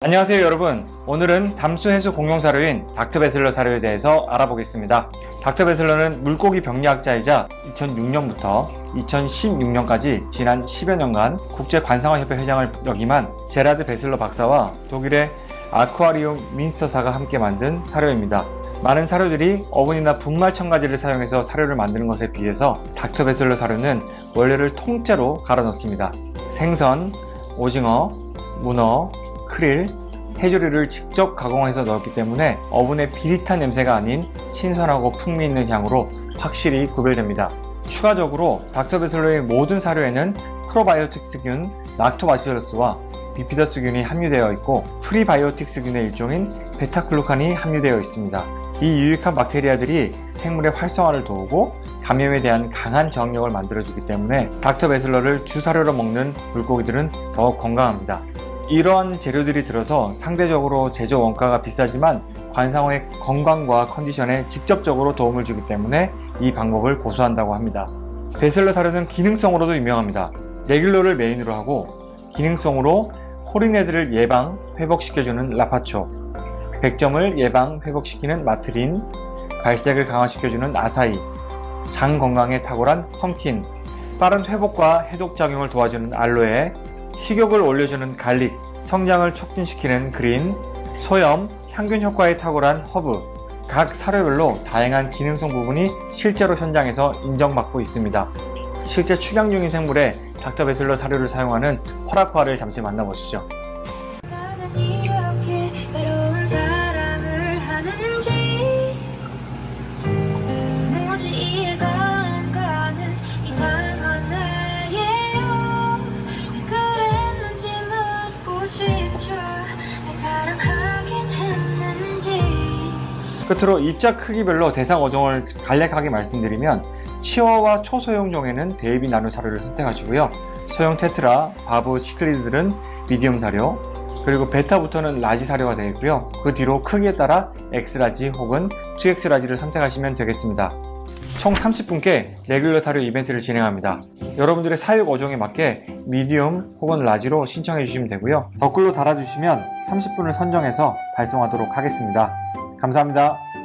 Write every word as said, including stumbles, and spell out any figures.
안녕하세요 여러분. 오늘은 담수 해수 공용 사료인 닥터베슬러 사료에 대해서 알아보겠습니다. 닥터베슬러는 물고기 병리학자이자 이천육 년부터 이천십육 년까지 지난 십여 년간 국제관상어협회 회장을 역임한 제라드 베슬러 박사와 독일의 아쿠아리움 민스터사가 함께 만든 사료입니다. 많은 사료들이 어분이나 분말 첨가제를 사용해서 사료를 만드는 것에 비해서 닥터베슬러 사료는 원료를 통째로 갈아 넣습니다. 생선, 오징어, 문어, 크릴, 해조류를 직접 가공해서 넣었기 때문에 어분의 비릿한 냄새가 아닌 신선하고 풍미 있는 향으로 확실히 구별됩니다. 추가적으로 닥터베슬러의 모든 사료에는 프로바이오틱스균 락토바실러스와 비피더스균이 함유되어 있고 프리바이오틱스균의 일종인 베타글루칸이 함유되어 있습니다. 이 유익한 박테리아들이 생물의 활성화를 도우고 감염에 대한 강한 저항력을 만들어주기 때문에 닥터베슬러를 주사료로 먹는 물고기들은 더욱 건강합니다. 이러한 재료들이 들어서 상대적으로 제조 원가가 비싸지만 관상어의 건강과 컨디션에 직접적으로 도움을 주기 때문에 이 방법을 고수한다고 합니다. 베슬러 사료는 기능성으로도 유명합니다. 레귤러를 메인으로 하고 기능성으로 호리네들을 예방, 회복시켜주는 라파초, 백점을 예방, 회복시키는 마트린, 발색을 강화시켜주는 아사히, 장 건강에 탁월한 펌킨, 빠른 회복과 해독작용을 도와주는 알로에, 식욕을 올려주는 갈릭, 성장을 촉진시키는 그린, 소염, 향균 효과에 탁월한 허브. 각 사료별로 다양한 기능성 부분이 실제로 현장에서 인정받고 있습니다. 실제 축양 중인 생물에 닥터베슬러 사료를 사용하는 펄아쿠아를 잠시 만나보시죠. 끝으로 입자 크기별로 대상 어종을 간략하게 말씀드리면 치어와 초소형종에는 베이비 나노 사료를 선택하시고요. 소형 테트라, 바브, 시클리드들은 미디움 사료, 그리고 베타부터는 라지 사료가 되겠고요. 그 뒤로 크기에 따라 X라지 혹은 투 엑스라지를 선택하시면 되겠습니다. 총 삼십 분께 레귤러 사료 이벤트를 진행합니다. 여러분들의 사육 어종에 맞게 미디움 혹은 라지로 신청해 주시면 되고요. 댓글로 달아주시면 삼십 분을 선정해서 발송하도록 하겠습니다. 감사합니다.